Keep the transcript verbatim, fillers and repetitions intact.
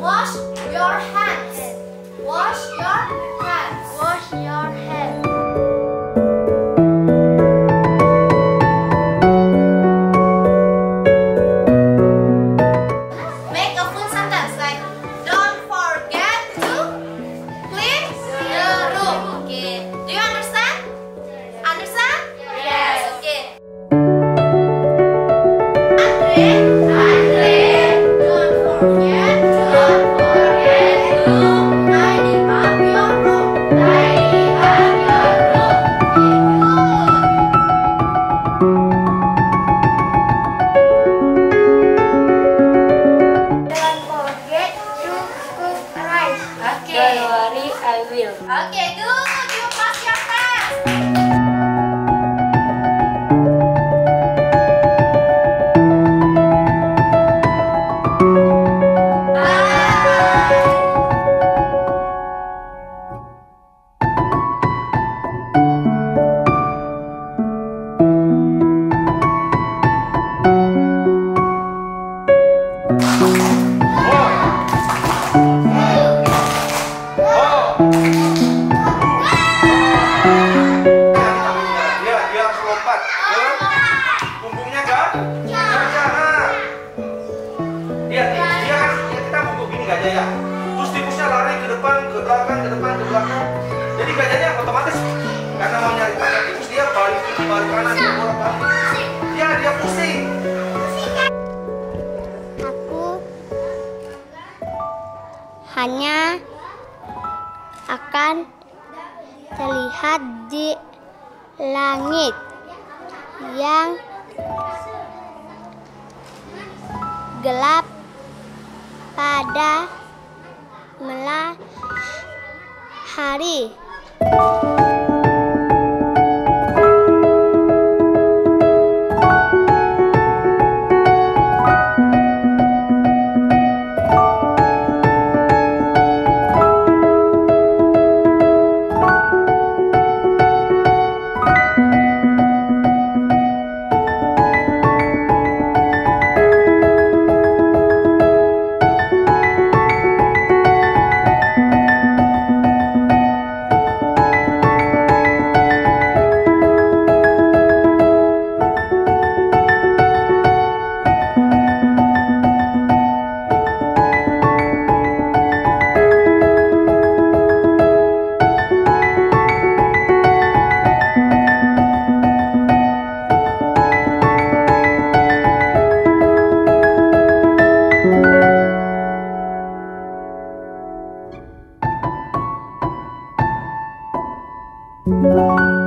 Wash your hands. Wash your hands. Wash your hands. Make a full sentence like don't forget to clean the room. Okay. Do you understand? Understand? Yes. Okay. Andre, Andre, don't forget, don't forget to tidy up your room. Tidy up your room. Don't forget to cook rice. Okay. Don't worry, I will. Okay, good. You pass your test. Dia dia harus lompat ke punggungnya kan? Jangan. Dia dia dia kan dia kita bungkuk gini gajah ya. Terus tikusnya lari ke depan, ke belakang, ke depan, ke belakang. Jadi gajahnya otomatis karena mau nyari pakai tikus dia balik kiri, balik kanan, dia bolak balik. Dia dia pusing. Aku hanya akan terlihat di langit yang gelap pada malam hari. Thank you.